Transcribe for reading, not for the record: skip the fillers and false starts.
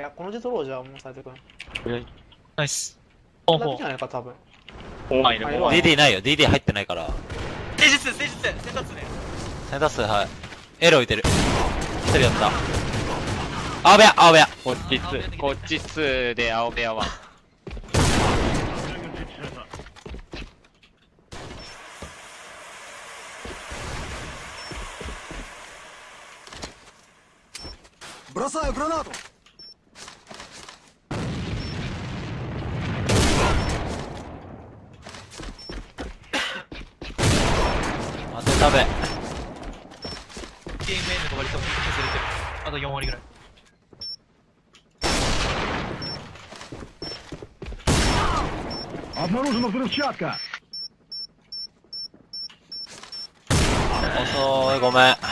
や、こので取ろうじゃあ、もう斉藤君。 ナイス。ポンポン。 だけじゃないか、多分。 あ、いる。 あ DD ないよ。DD 入ってないから。 戦術戦達ね。 センター数、はい。エロ置いてる。一人やった。青部屋、青部屋。 こっち2で青部屋1。 Бросаю гранату! 待て、食べ。 ゲームエンドが割と削れてる。あと4割ぐらい。 Обнаружена взрывчатка! 遅い、ごめん。